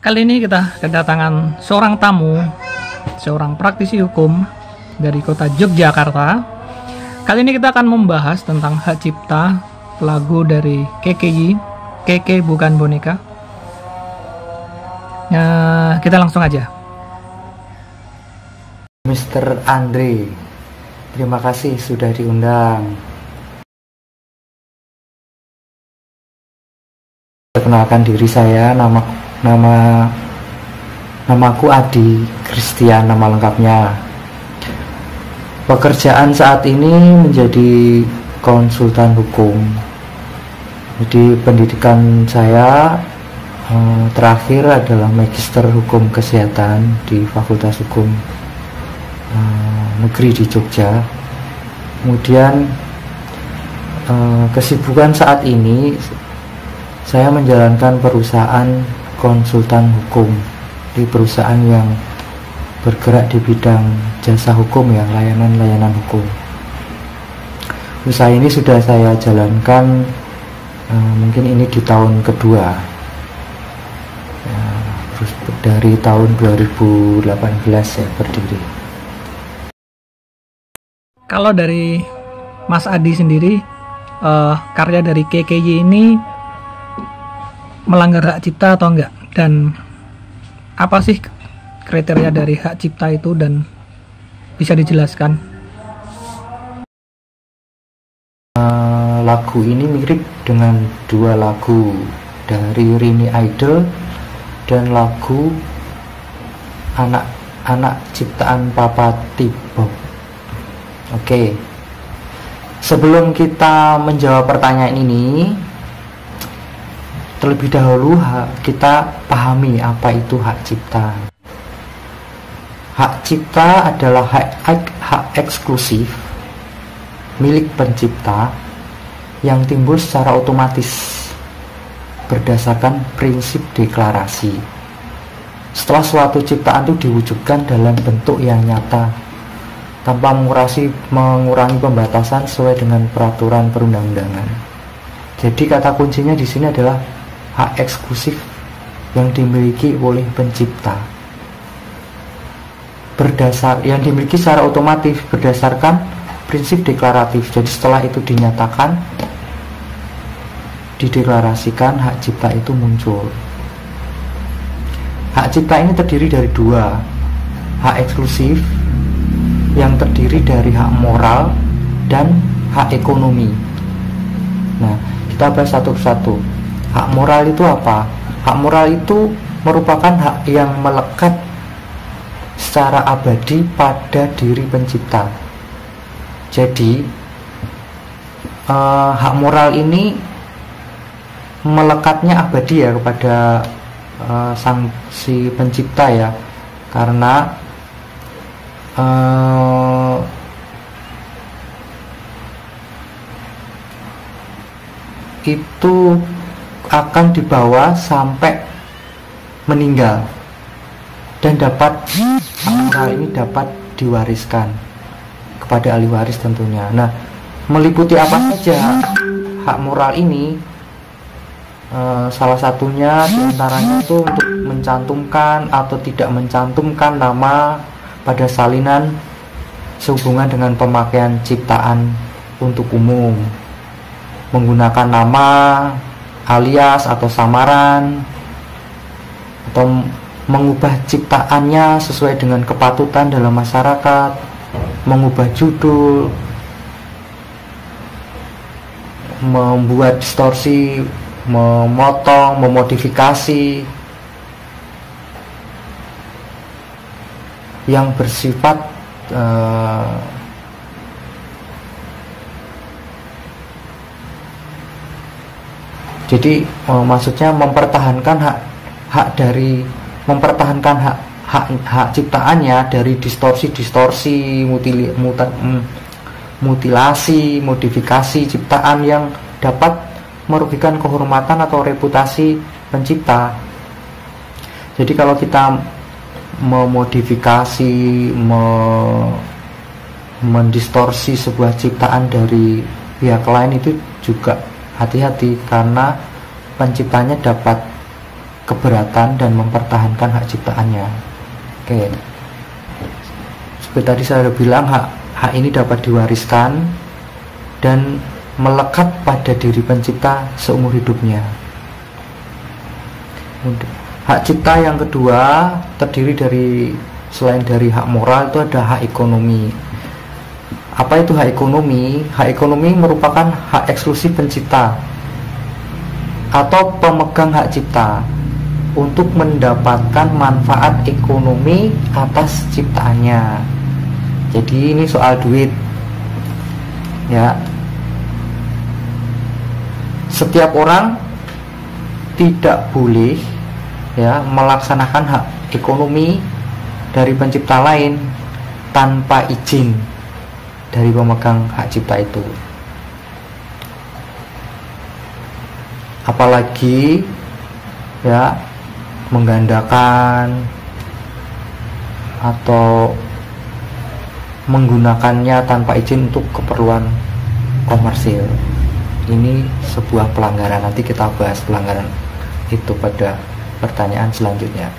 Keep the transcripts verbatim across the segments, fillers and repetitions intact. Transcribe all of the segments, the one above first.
Kali ini kita kedatangan seorang tamu, seorang praktisi hukum dari kota Yogyakarta. Kali ini kita akan membahas tentang hak cipta lagu dari K K Y, K K Bukan Boneka. Ya, kita langsung aja. mister Andre, terima kasih sudah diundang. Perkenalkan diri saya, nama nama namaku Adi Christian, nama lengkapnya. Pekerjaan saat ini menjadi konsultan hukum. Jadi pendidikan saya eh, terakhir adalah Magister Hukum Kesehatan di Fakultas Hukum eh, Negeri di Jogja. Kemudian eh, kesibukan saat ini saya menjalankan perusahaan konsultan hukum di perusahaan yang bergerak di bidang jasa hukum, ya, layanan-layanan hukum. Usaha ini sudah saya jalankan eh, mungkin ini di tahun kedua, ya, terus dari tahun dua ribu delapan belas ya berdiri. Kalau dari Mas Adi sendiri, eh, karya dari K K Y ini melanggar hak cipta atau enggak, dan apa sih kriteria dari hak cipta itu, dan bisa dijelaskan? Uh, lagu ini mirip dengan dua lagu dari Rini Idol dan lagu anak-anak ciptaan Papa T-Bob. Oke, sebelum kita menjawab pertanyaan ini, terlebih dahulu kita pahami apa itu hak cipta. Hak cipta adalah hak, hak, hak eksklusif milik pencipta yang timbul secara otomatis berdasarkan prinsip deklarasi setelah suatu ciptaan itu diwujudkan dalam bentuk yang nyata tanpa mengurangi, mengurangi pembatasan sesuai dengan peraturan perundang-undangan. Jadi kata kuncinya di sini adalah hak eksklusif yang dimiliki oleh pencipta, berdasar yang dimiliki secara otomatis berdasarkan prinsip deklaratif. Jadi setelah itu dinyatakan, dideklarasikan, hak cipta itu muncul. Hak cipta ini terdiri dari dua, hak eksklusif yang terdiri dari hak moral dan hak ekonomi. Nah, kita bahas satu persatu. Hak moral itu apa? Hak moral itu merupakan hak yang melekat secara abadi pada diri pencipta. Jadi eh, hak moral ini melekatnya abadi ya kepada eh, sang si pencipta, ya, karena eh, itu akan dibawa sampai meninggal dan dapat hak moral ini dapat diwariskan kepada ahli waris tentunya. Nah, meliputi apa saja hak moral ini? E, salah satunya diantaranya itu untuk mencantumkan atau tidak mencantumkan nama pada salinan sehubungan dengan pemakaian ciptaan untuk umum, menggunakan nama, alias atau samaran, atau mengubah ciptaannya sesuai dengan kepatutan dalam masyarakat, mengubah judul, membuat distorsi, memotong, memodifikasi yang bersifat uh, jadi uh, maksudnya mempertahankan hak hak dari mempertahankan hak hak hak ciptaannya dari distorsi-distorsi, mutili, muta, mutilasi, modifikasi ciptaan yang dapat merugikan kehormatan atau reputasi pencipta. Jadi kalau kita memodifikasi, me, mendistorsi sebuah ciptaan dari pihak lain, itu juga hati-hati karena penciptanya dapat keberatan dan mempertahankan hak ciptaannya. Oke, seperti tadi saya sudah bilang, hak hak ini dapat diwariskan dan melekat pada diri pencipta seumur hidupnya. Hak cipta yang kedua terdiri dari, selain dari hak moral, itu ada hak ekonomi. Apa itu hak ekonomi? Hak ekonomi merupakan hak eksklusif pencipta atau pemegang hak cipta untuk mendapatkan manfaat ekonomi atas ciptaannya. Jadi ini soal duit, ya. Setiap orang tidak boleh, ya, melaksanakan hak ekonomi dari pencipta lain tanpa izin dari pemegang hak cipta itu. Apalagi, ya, menggandakan atau menggunakannya tanpa izin untuk keperluan komersil. Ini sebuah pelanggaran. Nanti kita bahas pelanggaran itu pada pertanyaan selanjutnya.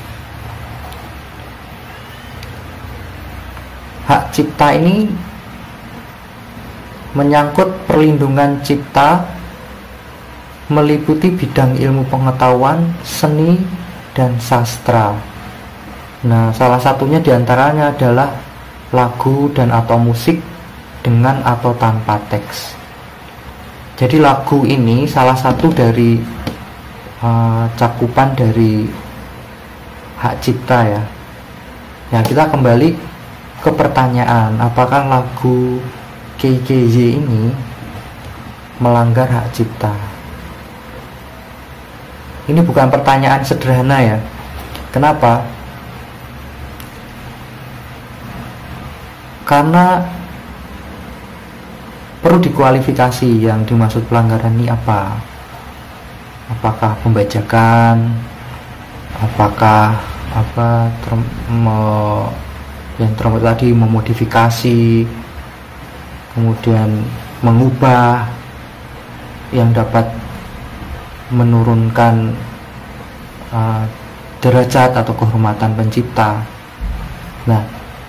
Hak cipta ini menyangkut perlindungan cipta, meliputi bidang ilmu pengetahuan, seni, dan sastra. Nah, salah satunya diantaranya adalah lagu dan atau musik dengan atau tanpa teks. Jadi lagu ini salah satu dari uh, cakupan dari hak cipta, ya. Ya, kita kembali ke pertanyaan, apakah lagu K K Y ini melanggar hak cipta? Ini bukan pertanyaan sederhana, ya. Kenapa? Karena perlu dikualifikasi yang dimaksud pelanggaran ini apa. Apakah pembajakan, apakah apa term, me, yang term, tadi memodifikasi, kemudian mengubah yang dapat menurunkan uh, derajat atau kehormatan pencipta. Nah,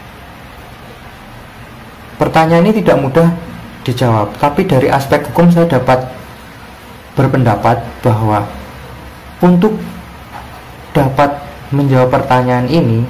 pertanyaan ini tidak mudah dijawab, tapi dari aspek hukum saya dapat berpendapat bahwa untuk dapat menjawab pertanyaan ini,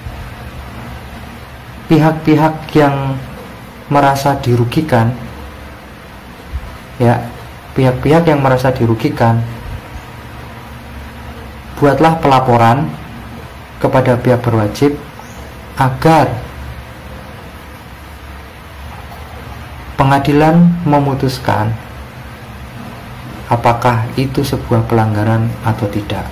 pihak-pihak yang merasa dirugikan, ya, pihak-pihak yang merasa dirugikan, buatlah pelaporan kepada pihak berwajib agar pengadilan memutuskan apakah itu sebuah pelanggaran atau tidak.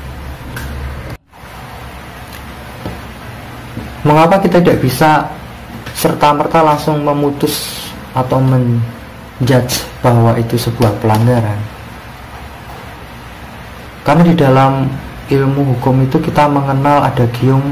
Mengapa kita tidak bisa serta-merta langsung memutus atau menjudge bahwa itu sebuah pelanggaran? Karena di dalam ilmu hukum itu kita mengenal ada gium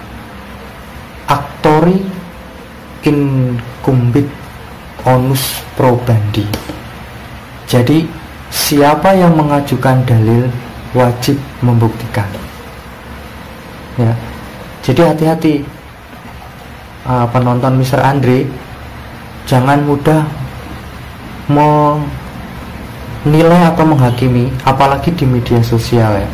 actori incumbit onus probandi. Jadi siapa yang mengajukan dalil wajib membuktikan, ya. Jadi hati-hati, uh, penonton Mister Andre, jangan mudah menilai atau menghakimi, apalagi di media sosial, ya.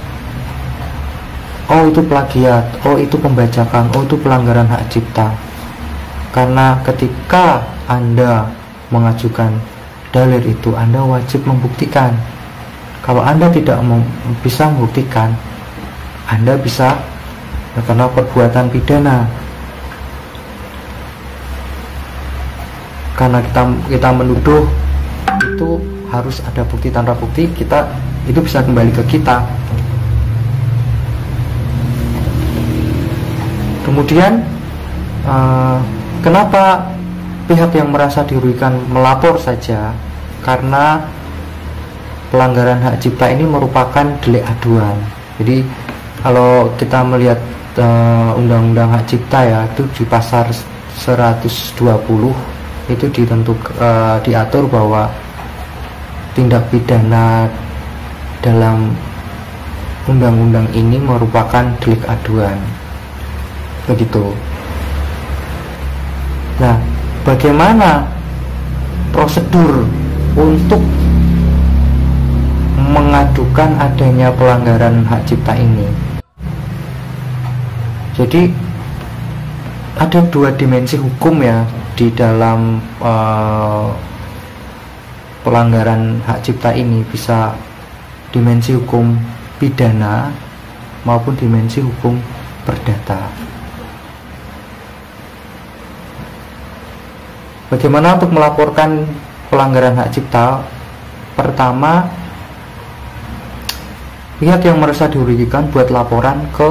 Oh, itu plagiat, oh itu pembajakan, oh itu pelanggaran hak cipta. Karena ketika Anda mengajukan dalil itu, Anda wajib membuktikan. Kalau Anda tidak bisa membuktikan, Anda bisa terkena perbuatan pidana. Karena kita kita menuduh itu harus ada bukti, tanpa bukti kita itu bisa kembali ke kita. Kemudian uh, kenapa pihak yang merasa dirugikan melapor saja? Karena pelanggaran hak cipta ini merupakan delik aduan. Jadi kalau kita melihat uh, undang-undang hak cipta, ya, itu di pasal seratus dua puluh itu ditentuk uh, diatur bahwa tindak pidana dalam undang-undang ini merupakan delik aduan. Begitu. Nah, bagaimana prosedur untuk mengadukan adanya pelanggaran hak cipta ini? Jadi ada dua dimensi hukum ya di dalam uh, pelanggaran hak cipta ini, bisa dimensi hukum pidana maupun dimensi hukum perdata. Bagaimana untuk melaporkan pelanggaran hak cipta? Pertama, pihak yang merasa dirugikan buat laporan ke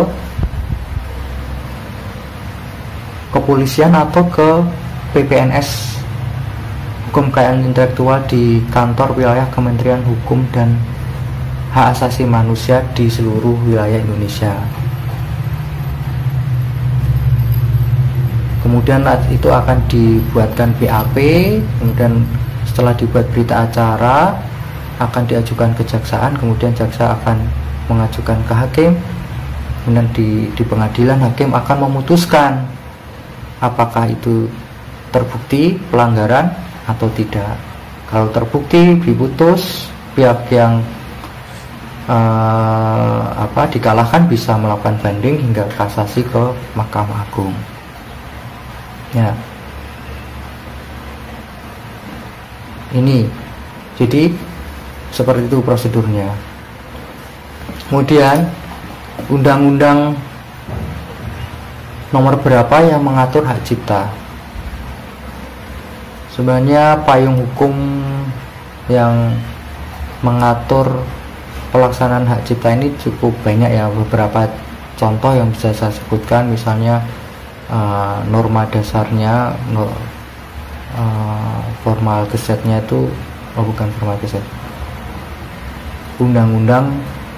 kepolisian atau ke P P N S Hukum Kekayaan Intelektual di kantor wilayah Kementerian Hukum dan Hak Asasi Manusia di seluruh wilayah Indonesia. Kemudian itu akan dibuatkan B A P, kemudian setelah dibuat berita acara akan diajukan ke kejaksaan, kemudian jaksa akan mengajukan ke hakim, kemudian di, di pengadilan hakim akan memutuskan apakah itu terbukti pelanggaran atau tidak. Kalau terbukti diputus, pihak yang uh, apa dikalahkan bisa melakukan banding hingga kasasi ke Mahkamah Agung. Ya, ini jadi seperti itu prosedurnya. Kemudian undang-undang nomor berapa yang mengatur hak cipta? Sebenarnya payung hukum yang mengatur pelaksanaan hak cipta ini cukup banyak ya. Beberapa contoh yang bisa saya sebutkan, misalnya uh, norma dasarnya, no, uh, formal gesetnya itu, oh bukan formal geset, Undang-Undang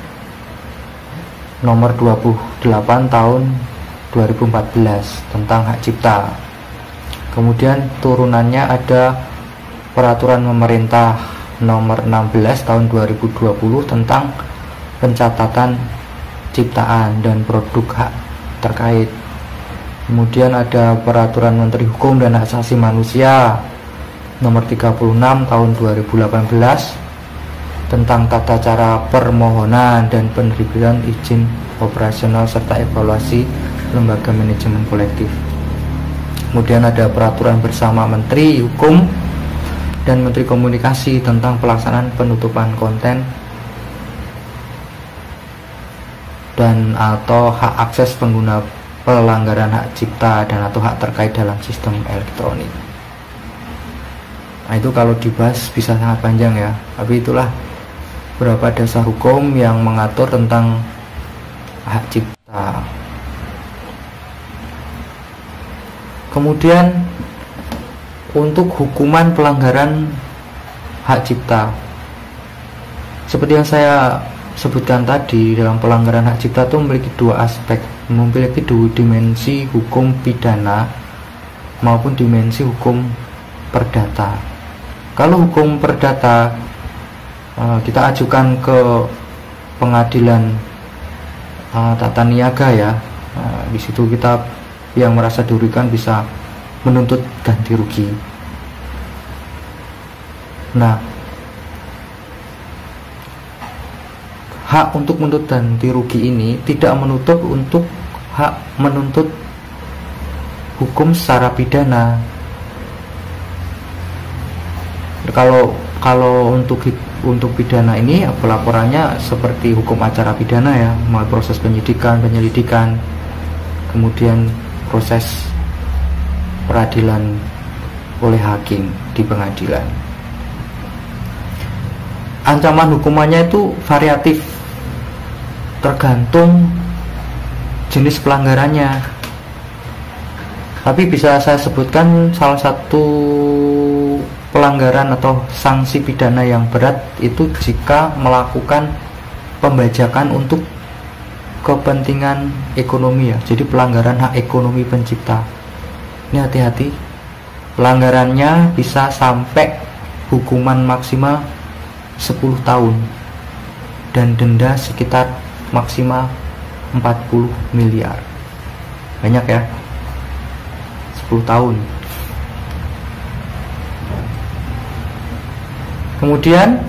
nomor dua puluh delapan tahun dua ribu empat belas tentang hak cipta. Kemudian turunannya ada peraturan pemerintah nomor enam belas tahun dua ribu dua puluh tentang pencatatan ciptaan dan produk hak terkait. Kemudian ada peraturan Menteri Hukum dan Hak Asasi Manusia nomor tiga puluh enam tahun dua ribu delapan belas tentang tata cara permohonan dan penerbitan izin operasional serta evaluasi lembaga manajemen kolektif. Kemudian ada peraturan bersama Menteri Hukum dan Menteri Komunikasi tentang pelaksanaan penutupan konten dan atau hak akses pengguna pelanggaran hak cipta dan atau hak terkait dalam sistem elektronik. Nah, itu kalau dibahas bisa sangat panjang ya, tapi itulah beberapa dasar hukum yang mengatur tentang hak cipta. Kemudian untuk hukuman pelanggaran hak cipta, seperti yang saya sebutkan tadi, dalam pelanggaran hak cipta itu memiliki dua aspek, memiliki dua dimensi, hukum pidana maupun dimensi hukum perdata. Kalau hukum perdata kita ajukan ke pengadilan uh, tata niaga ya, uh, di situ kita yang merasa dirugikan bisa menuntut ganti rugi. Nah, hak untuk menuntut ganti rugi ini tidak menutup untuk hak menuntut hukum secara pidana. Kalau kalau untuk untuk pidana ini pelaporannya seperti hukum acara pidana ya, mulai proses penyidikan, penyelidikan, kemudian proses peradilan oleh hakim di pengadilan. Ancaman hukumannya itu variatif, tergantung jenis pelanggarannya. Tapi bisa saya sebutkan salah satu pelanggaran atau sanksi pidana yang berat itu jika melakukan pembajakan untuk kepentingan ekonomi ya. Jadi pelanggaran hak ekonomi pencipta. Ini hati-hati, pelanggarannya bisa sampai hukuman maksimal sepuluh tahun dan denda sekitar maksimal empat puluh miliar. Banyak ya, sepuluh tahun. Kemudian